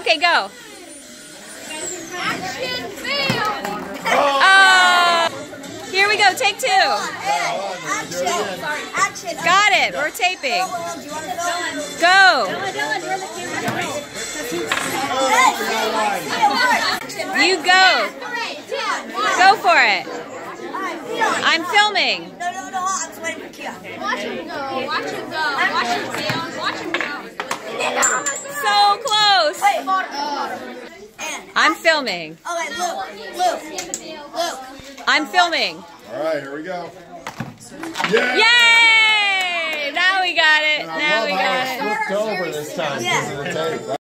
Okay, go. Action, film! Here we go, take 2. Action. Got it, we're taping. Do you want to film? Go. You go. Go for it. I'm filming. No, I'm just waiting for Kia. Watch him go, watch him go, watch him go, watch him go. So close. Wait, I'm filming. Luke. I'm filming. All right, here we go. Yeah! Yay! Now we got it. Now we got it. Flipped over this time because of the tape.